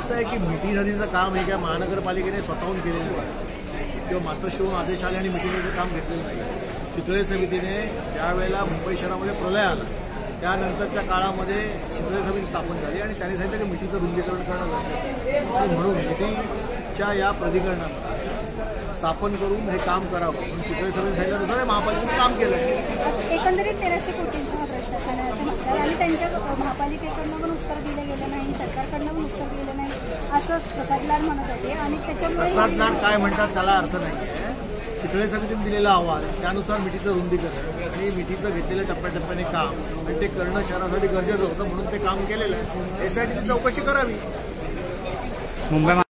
असं आहे की मिठी नदीचं काम हे काय महानगरपालिकेने स्वतःहून केलेलं आहे किंवा मातोश्रीहून आदेश आले आणि मिठी नदीचं काम घेतलेलं नाही. चितळे समितीने ज्या वेळेला मुंबई शहरामध्ये प्रलय आला त्यानंतरच्या काळामध्ये चितळे समिती स्थापन झाली आणि त्यांनी सांगितलं की मिठीचं रुंदीकरण करणं गरजेचं आहे आणि म्हणून मिठीच्या या प्राधिकरणामध्ये स्थापन करून हे काम करावं म्हणून चितळे समिती सांगितल्यानुसार महापालिकेने काम केलं. एकंदरीत 1300 कोटींचा हा भ्रष्टाचार आहे असं म्हणतात आणि त्यांच्या महापालिकेकडनं पण उत्तर दिलं गेलं नाही, सरकारकडनं पण उत्तर दिलं नाही असं प्रसादलाल म्हणत होते. आणि त्याच्यामुळे प्रसादलाल काय म्हणतात त्याला अर्थ नाही आहे. चितळे समितीने दिलेला अहवाल त्यानुसार मिठीचं रुंदीकरण आणि मिठीचं घेतलेलं टप्प्याटप्प्याने काम आणि ते करणं शहरासाठी गरजेचं होतं म्हणून ते काम केलेलं आहे. यासाठी चौकशी करावी.